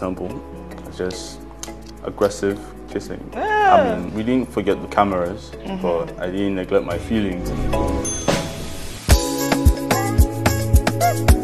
example. It's just aggressive kissing. Yeah. I mean, we didn't forget the cameras, but I didn't neglect my feelings.